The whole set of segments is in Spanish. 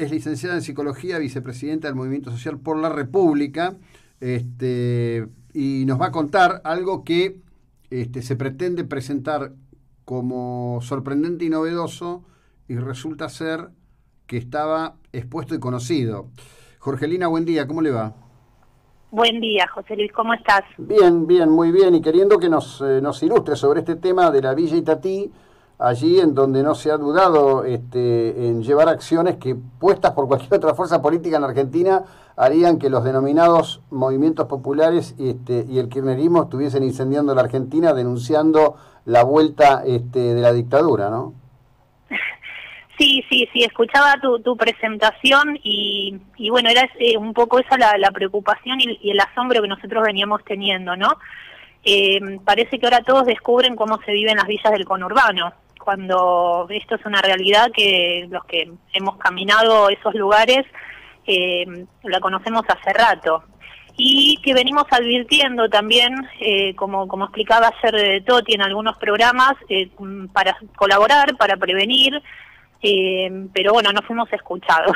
es licenciada en Psicología, vicepresidenta del Movimiento Social por la República, y nos va a contar algo que se pretende presentar como sorprendente y novedoso, y resulta ser que estaba expuesto y conocido. Jorgelina, buen día, ¿cómo le va? Buen día, José Luis, ¿cómo estás? Bien, bien, muy bien, y queriendo que nos ilustre sobre este tema de la Villa Itatí, allí en donde no se ha dudado en llevar acciones que, puestas por cualquier otra fuerza política en Argentina, harían que los denominados movimientos populares y el kirchnerismo estuviesen incendiando la Argentina, denunciando la vuelta de la dictadura, ¿no? Sí, escuchaba tu presentación y bueno, era un poco esa la preocupación y el asombro que nosotros veníamos teniendo, ¿no? Parece que ahora todos descubren cómo se vive en las villas del conurbano, cuando esto es una realidad que los que hemos caminado esos lugares la conocemos hace rato. Y que venimos advirtiendo también, como explicaba ayer Toti en algunos programas, para colaborar, para prevenir, pero bueno, no fuimos escuchados.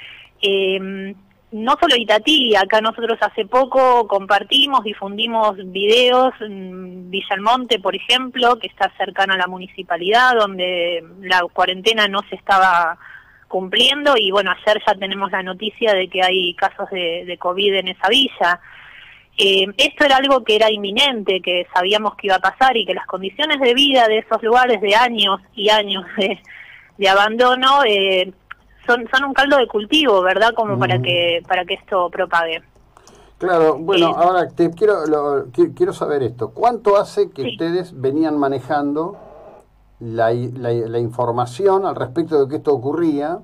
No solo Itatí, acá nosotros hace poco compartimos, difundimos videos, Villa Almonte, por ejemplo, que está cercana a la municipalidad, donde la cuarentena no se estaba cumpliendo, y bueno, ayer ya tenemos la noticia de que hay casos de COVID en esa villa. Esto era algo que era inminente, que sabíamos que iba a pasar, y que las condiciones de vida de esos lugares de años y años de abandono son un caldo de cultivo, ¿verdad? Como para que esto propague. Claro, bueno, ahora quiero saber esto. ¿Cuánto hace que ustedes venían manejando la información al respecto de que esto ocurría?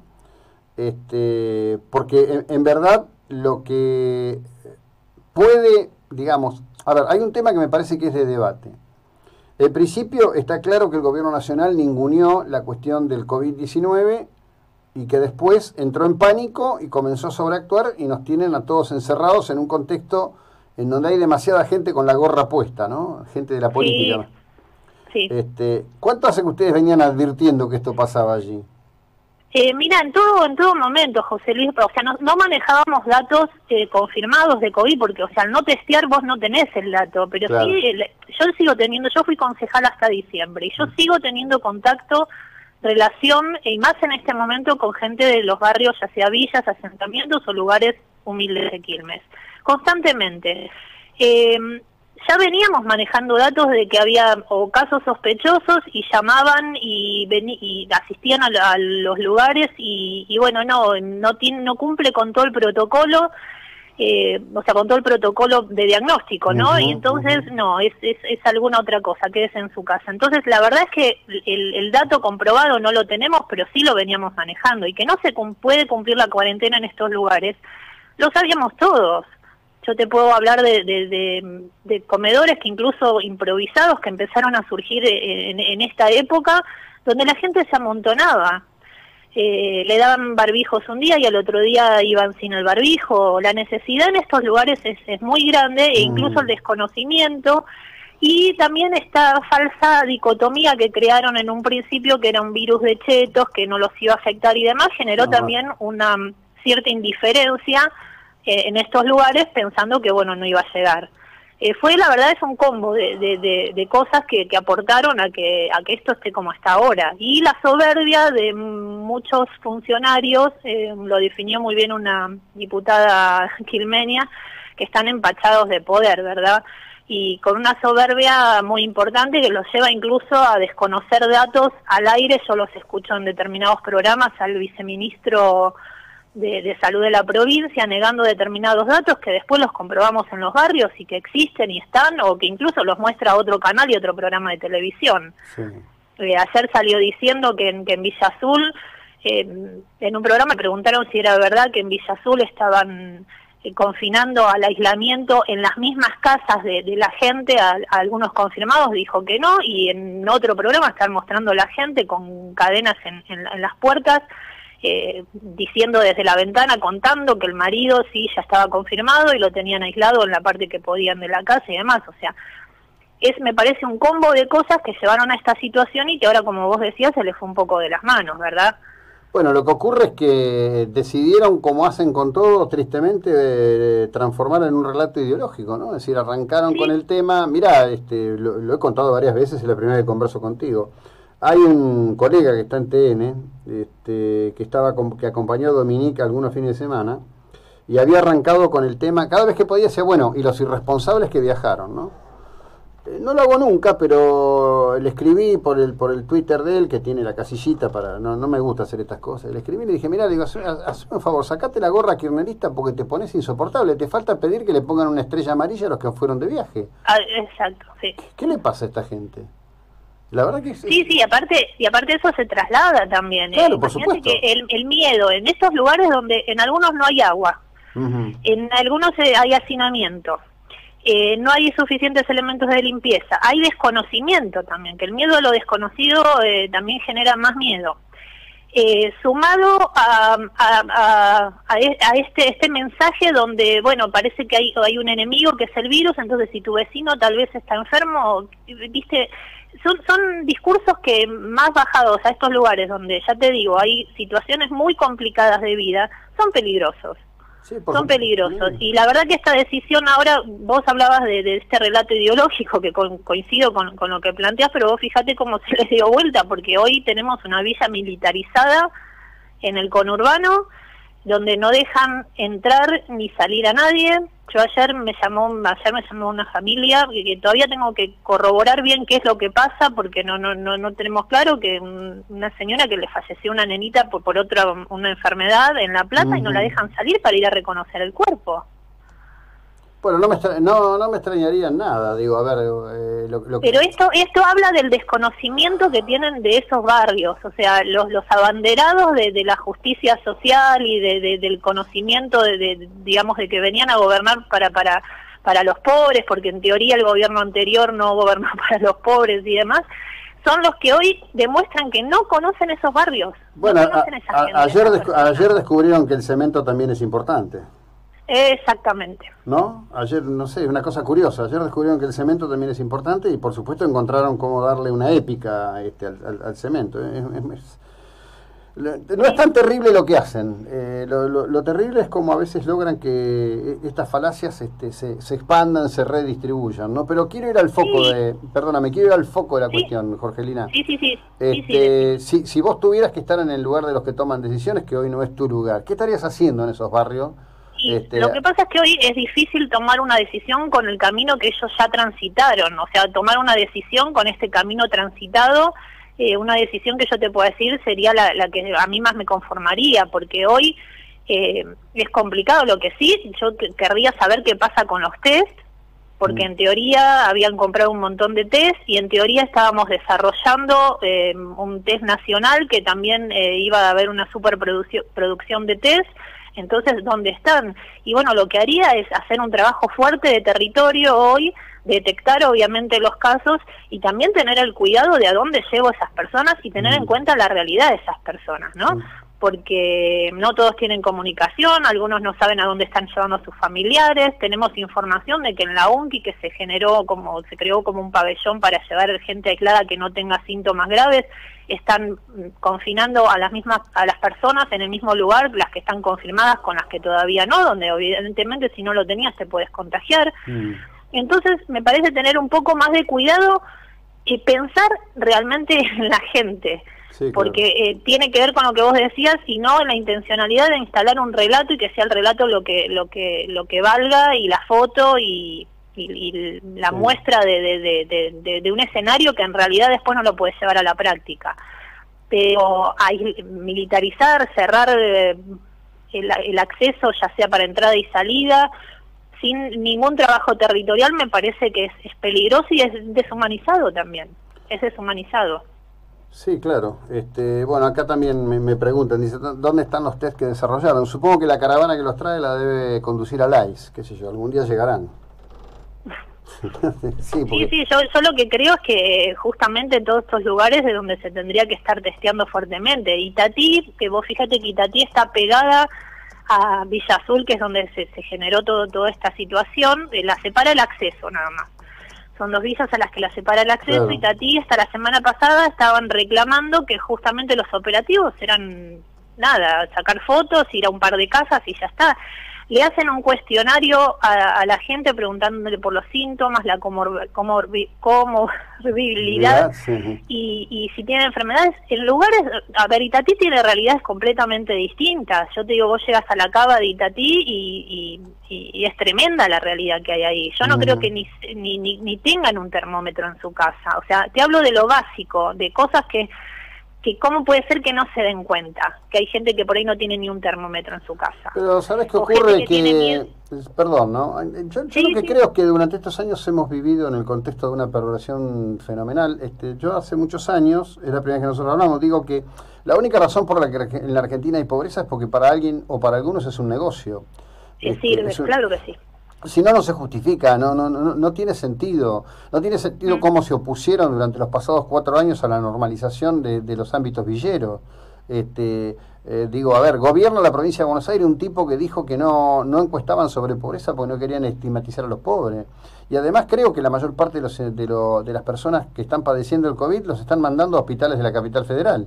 Porque en verdad lo que puede, digamos, a ver, hay un tema que me parece que es de debate. En principio está claro que el gobierno nacional ninguneó la cuestión del COVID-19 y que después entró en pánico y comenzó a sobreactuar, y nos tienen a todos encerrados en un contexto en donde hay demasiada gente con la gorra puesta, ¿no? Gente de la política. Sí. ¿Cuánto hace que ustedes venían advirtiendo que esto pasaba allí? Mira, en todo momento, José Luis, o sea, no manejábamos datos confirmados de COVID, porque, o sea, al no testear vos no tenés el dato, pero claro, sí, yo sigo teniendo, yo fui concejal hasta diciembre, y yo sigo teniendo contacto, relación, y más en este momento, con gente de los barrios, ya sea villas, asentamientos o lugares humildes de Quilmes, constantemente. Ya veníamos manejando datos de que había casos sospechosos, y llamaban y asistían a los lugares, y bueno, no cumple con todo el protocolo, o sea, con todo el protocolo de diagnóstico, ¿no? Y entonces, no, es alguna otra cosa, quédese en su casa. Entonces, la verdad es que el dato comprobado no lo tenemos, pero sí lo veníamos manejando, y que no se puede cumplir la cuarentena en estos lugares, lo sabíamos todos. Yo te puedo hablar de comedores que incluso improvisados que empezaron a surgir en esta época, donde la gente se amontonaba. Le daban barbijos un día y al otro día iban sin el barbijo. La necesidad en estos lugares es muy grande, e incluso el desconocimiento, y también esta falsa dicotomía que crearon en un principio, que era un virus de chetos que no los iba a afectar y demás, generó también una cierta indiferencia en estos lugares, pensando que bueno, no iba a llegar. La verdad es un combo de cosas que aportaron a que esto esté como está ahora. Y la soberbia de muchos funcionarios, lo definió muy bien una diputada quilmeña, que están empachados de poder, ¿verdad? Y con una soberbia muy importante que los lleva incluso a desconocer datos al aire. Yo los escucho en determinados programas al viceministro de salud de la provincia negando determinados datos que después los comprobamos en los barrios y que existen y están, o que incluso los muestra otro canal y otro programa de televisión. Sí. Ayer salió diciendo que en Villa Azul, en un programa preguntaron si era verdad que en Villa Azul estaban confinando al aislamiento en las mismas casas de la gente, a algunos confirmados, dijo que no, y en otro programa están mostrando a la gente con cadenas en las puertas, diciendo desde la ventana, contando que el marido sí ya estaba confirmado y lo tenían aislado en la parte que podían de la casa y demás. O sea, me parece un combo de cosas que llevaron a esta situación y que ahora, como vos decías, se les fue un poco de las manos, ¿verdad? Bueno, lo que ocurre es que decidieron, como hacen con todo, tristemente, transformarlo en un relato ideológico, ¿no? Es decir, arrancaron con el tema, mirá, lo he contado varias veces, es la primera vez que converso contigo. Hay un colega que está en TN, que acompañó a Dominique algunos fines de semana, y había arrancado con el tema, cada vez que podía decir, bueno, y los irresponsables que viajaron, ¿no? No lo hago nunca, pero le escribí por el Twitter de él, que tiene la casillita para... No me gusta hacer estas cosas. Le escribí y le dije, mirá, digo, hazme un favor, sacate la gorra kirchnerista porque te pones insoportable. Te falta pedir que le pongan una estrella amarilla a los que fueron de viaje. Exacto, sí. ¿Qué le pasa a esta gente? La verdad que... Sí, aparte eso se traslada también. Claro, por supuesto. Que el miedo en estos lugares donde en algunos no hay agua, en algunos hay hacinamiento, no hay suficientes elementos de limpieza, hay desconocimiento también, que el miedo a lo desconocido también genera más miedo. Sumado a este mensaje donde, bueno, parece que hay un enemigo que es el virus, entonces si tu vecino tal vez está enfermo, viste, son discursos que más bajados a estos lugares donde, ya te digo, hay situaciones muy complicadas de vida, son peligrosos. Sí, son peligrosos. Y la verdad que esta decisión ahora, vos hablabas de este relato ideológico que coincido con lo que planteás, pero vos fíjate cómo se les dio vuelta, porque hoy tenemos una villa militarizada en el conurbano, donde no dejan entrar ni salir a nadie. Yo ayer me llamó una familia que todavía tengo que corroborar bien qué es lo que pasa, porque no tenemos claro, que una señora que le falleció una nenita por una enfermedad en La Plata y no la dejan salir para ir a reconocer el cuerpo. Bueno, no me extrañaría nada, digo, a ver... Pero esto habla del desconocimiento que tienen de esos barrios, o sea, los abanderados de la justicia social y del conocimiento, digamos, de que venían a gobernar para los pobres, porque en teoría el gobierno anterior no gobernó para los pobres y demás, son los que hoy demuestran que no conocen esos barrios. Bueno, no conocen esa gente, ayer descubrieron que el cemento también es importante. Exactamente. ¿No? Ayer, no sé, una cosa curiosa, ayer descubrieron que el cemento también es importante y por supuesto encontraron cómo darle una épica al cemento. No es tan terrible lo que hacen, lo terrible es como a veces logran que estas falacias se expandan, se redistribuyan, ¿no? Pero quiero ir al foco quiero ir al foco de la cuestión, Jorgelina. Sí. Si vos tuvieras que estar en el lugar de los que toman decisiones, que hoy no es tu lugar, ¿qué estarías haciendo en esos barrios? Lo que pasa es que hoy es difícil tomar una decisión con el camino que ellos ya transitaron, o sea, tomar una decisión con este camino transitado, una decisión que yo te puedo decir sería la que a mí más me conformaría, porque hoy es complicado. Lo que sí, yo querría saber qué pasa con los test, porque en teoría habían comprado un montón de test y en teoría estábamos desarrollando un test nacional que también iba a haber una superproducción de test. Entonces, ¿dónde están? Y bueno, lo que haría es hacer un trabajo fuerte de territorio hoy, detectar obviamente los casos y también tener el cuidado de a dónde llevo esas personas y tener en cuenta la realidad de esas personas, ¿no? Porque no todos tienen comunicación, algunos no saben a dónde están llevando a sus familiares. Tenemos información de que en la UNCI, que se creó como un pabellón para llevar gente aislada que no tenga síntomas graves, están confinando a las personas en el mismo lugar, las que están confirmadas con las que todavía no, donde evidentemente si no lo tenías te puedes contagiar. Entonces me parece tener un poco más de cuidado y pensar realmente en la gente. Sí, porque tiene que ver con lo que vos decías, y no en la intencionalidad de instalar un relato y que sea el relato lo que valga, y la foto y la muestra de un escenario que en realidad después no lo puedes llevar a la práctica. Pero militarizar, cerrar el acceso, ya sea para entrada y salida, sin ningún trabajo territorial, me parece que es peligroso y es deshumanizado también. Es deshumanizado. Sí, claro. Bueno, acá también me preguntan, dice, ¿dónde están los test que desarrollaron? Supongo que la caravana que los trae la debe conducir a ICE, qué sé yo, algún día llegarán. Sí, yo lo que creo es que justamente todos estos lugares de donde se tendría que estar testeando fuertemente. Itatí, que vos fíjate que Itatí está pegada a Villa Azul, que es donde se generó toda esta situación, la separa el acceso nada más. Son dos villas a las que la separa el acceso, claro. Itatí hasta la semana pasada estaban reclamando que justamente los operativos eran nada, sacar fotos, ir a un par de casas y ya está. Le hacen un cuestionario a la gente preguntándole por los síntomas, la comorbilidad sí. y si tienen enfermedades. En lugares, a ver, Itatí tiene realidades completamente distintas. Yo te digo, vos llegas a la cava de Itatí y es tremenda la realidad que hay ahí. Yo no creo que ni tengan un termómetro en su casa. O sea, te hablo de lo básico, de cosas que cómo puede ser que no se den cuenta, que hay gente que por ahí no tiene ni un termómetro en su casa. Pero ¿sabes qué ocurre? Perdón, ¿no? Yo sí, lo que creo es que durante estos años hemos vivido en el contexto de una perversión fenomenal. Yo hace muchos años, es la primera vez que nosotros hablamos, digo que la única razón por la que en la Argentina hay pobreza es porque para alguien o para algunos es un negocio. Sí, sirve, claro que sí. Si no, no se justifica, no tiene sentido. No tiene sentido cómo se opusieron durante los pasados 4 años a la normalización de los ámbitos villeros. Digo, a ver, gobierna la provincia de Buenos Aires un tipo que dijo que no encuestaban sobre pobreza porque no querían estigmatizar a los pobres. Y además creo que la mayor parte de las personas que están padeciendo el COVID los están mandando a hospitales de la capital federal.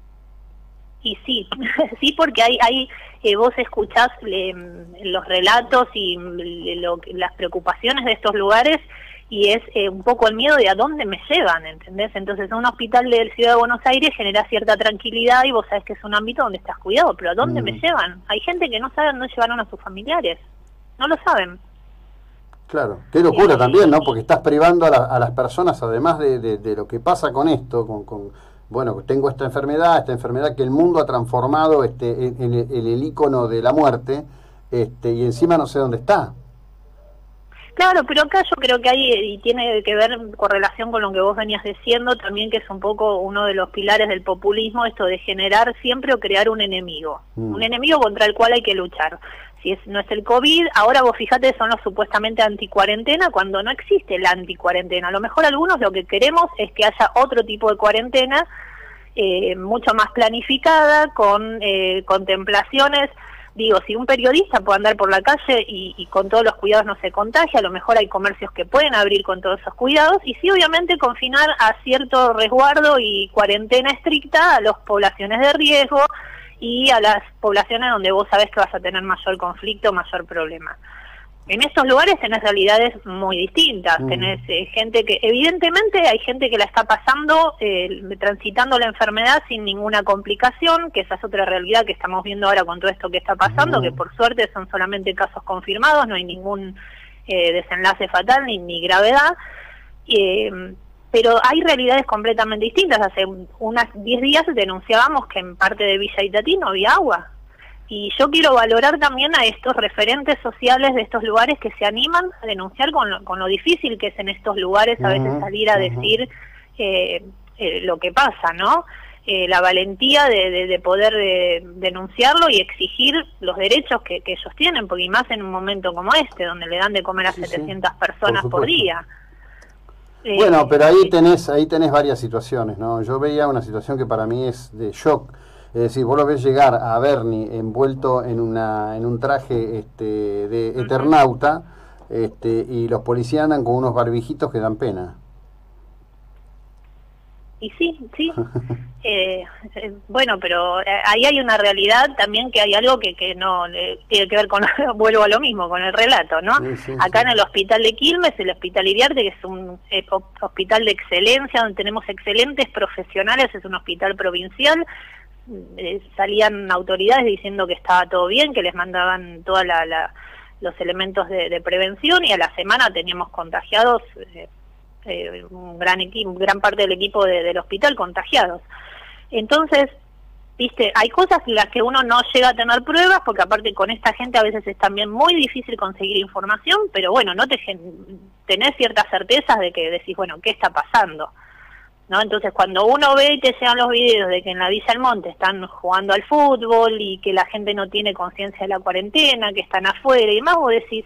Y sí, sí, porque hay vos escuchás los relatos y las preocupaciones de estos lugares y es un poco el miedo de a dónde me llevan, ¿entendés? Entonces un hospital de la Ciudad de Buenos Aires genera cierta tranquilidad y vos sabés que es un ámbito donde estás cuidado, pero ¿a dónde me llevan? Hay gente que no sabe dónde llevaron a sus familiares, no lo saben. Claro, qué locura también, ¿no? Porque estás privando a las personas, además de lo que pasa con esto, bueno, tengo esta enfermedad que el mundo ha transformado en el ícono de la muerte, y encima no sé dónde está. Claro, pero acá yo creo que hay, y tiene que ver con relación con lo que vos venías diciendo, también que es un poco uno de los pilares del populismo, esto de generar siempre o crear un enemigo contra el cual hay que luchar. Si no es el COVID, ahora vos fíjate, son los supuestamente anticuarentena, cuando no existe la anticuarentena. A lo mejor algunos lo que queremos es que haya otro tipo de cuarentena, mucho más planificada, con contemplaciones. Digo, si un periodista puede andar por la calle y con todos los cuidados no se contagia, a lo mejor hay comercios que pueden abrir con todos esos cuidados, y sí, obviamente, confinar a cierto resguardo y cuarentena estricta a las poblaciones de riesgo, y a las poblaciones donde vos sabés que vas a tener mayor conflicto, mayor problema. En estos lugares tenés realidades muy distintas, tenés gente que, evidentemente hay gente que la está pasando, transitando la enfermedad sin ninguna complicación, que esa es otra realidad que estamos viendo ahora con todo esto que está pasando, que por suerte son solamente casos confirmados, no hay ningún desenlace fatal ni gravedad, pero hay realidades completamente distintas. Hace unas 10 días denunciábamos que en parte de Villa Itatí no había agua. Y yo quiero valorar también a estos referentes sociales de estos lugares que se animan a denunciar con lo difícil que es en estos lugares a veces salir a decir lo que pasa, ¿no? La valentía de poder denunciarlo y exigir los derechos que ellos tienen, porque y más en un momento como este, donde le dan de comer a 700 personas por día. Bueno, pero ahí tenés varias situaciones, ¿no? Yo veía una situación que para mí es de shock. Es decir, vos lo ves llegar a Bernie envuelto en un traje de Eternauta, y los policías andan con unos barbijitos que dan pena. Y sí. Bueno, pero ahí hay una realidad también, que hay algo que no tiene que ver con, vuelvo a lo mismo, con el relato, ¿no? Sí, acá en el hospital de Quilmes, el hospital Iriarte, que es un hospital de excelencia, donde tenemos excelentes profesionales, es un hospital provincial, salían autoridades diciendo que estaba todo bien, que les mandaban todos los elementos de prevención, y a la semana teníamos contagiados, gran parte del equipo del hospital contagiados. Entonces, viste, hay cosas en las que uno no llega a tener pruebas, porque aparte con esta gente a veces es también muy difícil conseguir información, pero bueno, no tenés ciertas certezas de que decís, bueno, ¿qué está pasando? ¿No? Entonces cuando uno ve y te llegan los videos de que en la Villa del Monte están jugando al fútbol y que la gente no tiene conciencia de la cuarentena, que están afuera y demás, vos decís,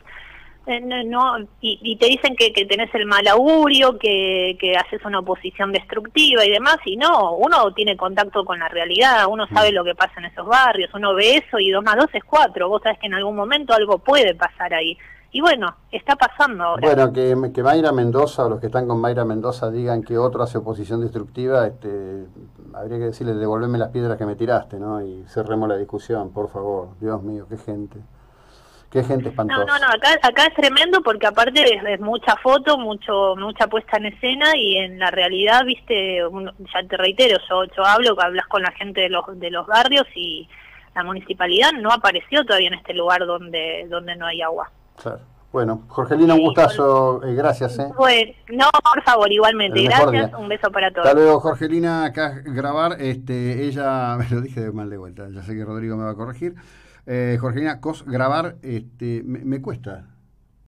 y te dicen que tenés el mal augurio, que haces una oposición destructiva y demás, y no, uno tiene contacto con la realidad, uno sabe lo que pasa en esos barrios, uno ve eso y 2 más 2 es 4, vos sabés que en algún momento algo puede pasar ahí, Y bueno, está pasando ahora. Bueno, que Mayra Mendoza o los que están con Mayra Mendoza digan que otro hace oposición destructiva, habría que decirle, devolveme las piedras que me tiraste, ¿no? Y cerremos la discusión, por favor. Dios mío, qué gente. Qué gente espantosa. No, acá es tremendo porque aparte es mucha foto, mucha puesta en escena y en la realidad, viste, ya te reitero, yo hablas con la gente de los barrios y la municipalidad no apareció todavía en este lugar donde no hay agua. Claro. Bueno, Jorgelina, un gustazo, gracias. Bueno, no, por favor, igualmente, gracias, un beso para todos. Hasta luego, Jorgelina, acá grabar, ella, me lo dije mal de vuelta, ya sé que Rodrigo me va a corregir. Jorgelina, grabar, me cuesta